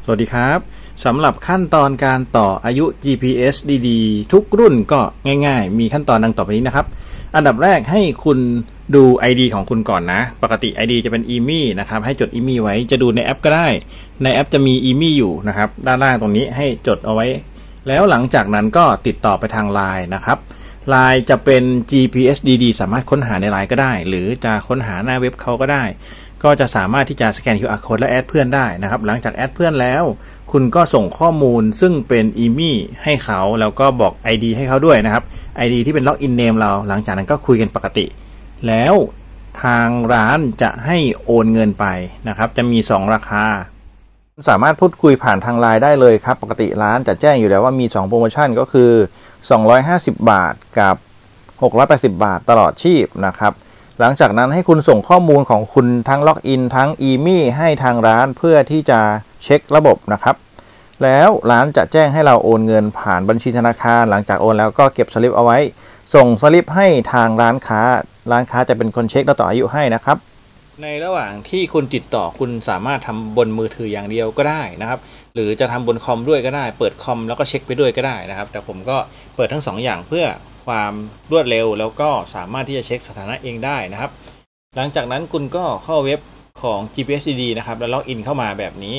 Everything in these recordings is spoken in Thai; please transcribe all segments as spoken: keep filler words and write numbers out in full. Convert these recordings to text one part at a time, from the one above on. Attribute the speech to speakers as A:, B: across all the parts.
A: สวัสดีครับสำหรับขั้นตอนการต่ออายุ จี พี เอส ดี ๆ ทุกรุ่นก็ง่ายๆมีขั้นตอนดังต่อไปนี้นะครับอันดับแรกให้คุณดู ไอ ดี ของคุณก่อนนะปกติ ไอ ดี จะเป็น อี เอ็ม ไอ นะครับให้จด อี เอ็ม ไอ ไว้จะดูในแอปก็ได้ในแอปจะมี อี เอ็ม ไอ อยู่นะครับด้านล่างตรงนี้ให้จดเอาไว้แล้วหลังจากนั้นก็ติดต่อไปทาง ไลน์ นะครับ ไลน์ จะเป็น จี พี เอส ดี ดี สามารถค้นหาใน ไลน์ ก็ได้หรือจะค้นหาหน้าเว็บเขาก็ได้ก็จะสามารถที่จะสแกน คิว อาร์ Code และแอดเพื่อนได้นะครับหลังจากแอดเพื่อนแล้วคุณก็ส่งข้อมูลซึ่งเป็น อี เอ็ม ไอ ให้เขาแล้วก็บอก ไอ ดี ให้เขาด้วยนะครับ ไอ ดี ที่เป็นล็อกอินเนมเราหลังจากนั้นก็คุยกันปกติแล้วทางร้านจะให้โอนเงินไปนะครับจะมีสองราคาสามารถพูดคุยผ่านทาง ไลน์ ได้เลยครับปกติร้านจะแจ้งอยู่แล้วว่ามีสองโปรโมชั่นก็คือสองร้อยห้าสิบบาทกับหกร้อยแปดสิบบาทตลอดชีพนะครับหลังจากนั้นให้คุณส่งข้อมูลของคุณทั้งล็อกอินทั้ง อี เอ็ม ไอ ให้ทางร้านเพื่อที่จะเช็คระบบนะครับแล้วร้านจะแจ้งให้เราโอนเงินผ่านบัญชีธนาคารหลังจากโอนแล้วก็เก็บสลิปเอาไว้ส่งสลิปให้ทางร้านค้าร้านค้าจะเป็นคนเช็คและต่ออายุให้นะครับในระหว่างที่คุณติดต่อคุณสามารถทำบนมือถืออย่างเดียวก็ได้นะครับหรือจะทำบนคอมด้วยก็ได้เปิดคอมแล้วก็เช็คไปด้วยก็ได้นะครับแต่ผมก็เปิดทั้งสองอย่างเพื่อความรวดเร็วแล้วก็สามารถที่จะเช็คสถานะเองได้นะครับหลังจากนั้นคุณก็เข้าเว็บของ จี พี เอส ดี นะครับแล้วล็อกอินเข้ามาแบบนี้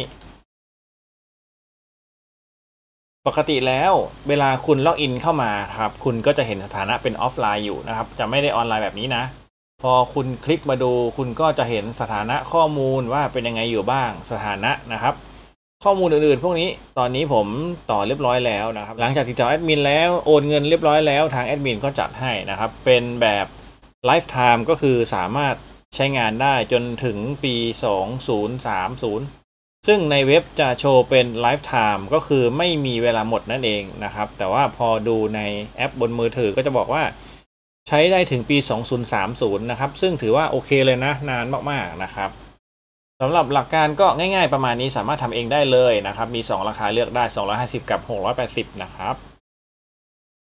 A: ปกติแล้วเวลาคุณล็อกอินเข้ามาครับคุณก็จะเห็นสถานะเป็นออฟไลน์อยู่นะครับจะไม่ได้ออนไลน์แบบนี้นะพอคุณคลิกมาดูคุณก็จะเห็นสถานะข้อมูลว่าเป็นยังไงอยู่บ้างสถานะนะครับข้อมูลอื่นๆพวกนี้ตอนนี้ผมต่อเรียบร้อยแล้วนะครับหลังจากติดต่อแอดมินแล้วโอนเงินเรียบร้อยแล้วทางแอดมินก็จัดให้นะครับเป็นแบบไลฟ์ไทม์ก็คือสามารถใช้งานได้จนถึงปีสองพันสามสิบซึ่งในเว็บจะโชว์เป็นไลฟ์ไทม์ก็คือไม่มีเวลาหมดนั่นเองนะครับแต่ว่าพอดูในแอปบนมือถือก็จะบอกว่าใช้ได้ถึงปีสองพันสามสิบนะครับซึ่งถือว่าโอเคเลยนะนานมากๆนะครับสำหรับหลักการก็ง่ายๆประมาณนี้สามารถทำเองได้เลยนะครับมีสองราคาเลือกได้สองร้อยห้าสิบกับหกร้อยแปดสิบนะครับ